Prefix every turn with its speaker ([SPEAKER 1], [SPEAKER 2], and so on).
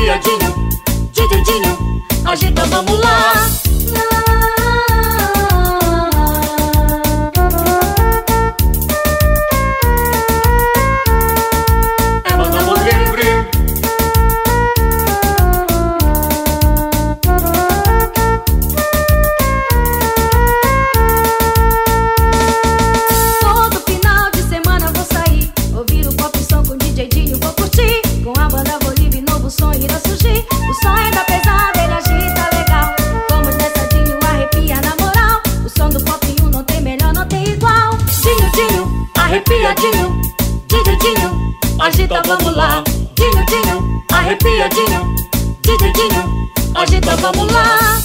[SPEAKER 1] arrepiadinho, Dinho, agita, vamos lá. É Manamo livre.
[SPEAKER 2] Todo final de semana vou sair, ouvir o pop som com DJ Dinho, vou curtir. Com a banda vou livre, novo som irá surgir. O som é da pesada, ele agita legal. Como nessa Dinho arrepia na moral. O som do pop 1 não tem melhor, não tem igual.
[SPEAKER 1] Dinho, arrepiadinho, Dinho, agita, vamos lá. Dinho, arrepiadinho, Dinho, agita, vamos lá.